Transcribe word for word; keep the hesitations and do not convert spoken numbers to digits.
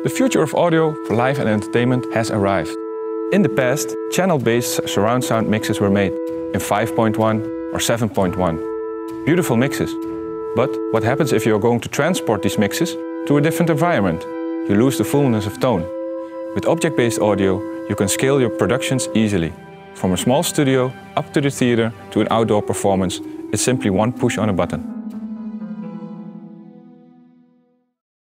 The future of audio for live and entertainment has arrived. In the past, channel-based surround sound mixes were made in five point one or seven point one. Beautiful mixes. But what happens if you're going to transport these mixes to a different environment? You lose the fullness of tone. With object-based audio, you can scale your productions easily. From a small studio up to the theater to an outdoor performance, it's simply one push on a button.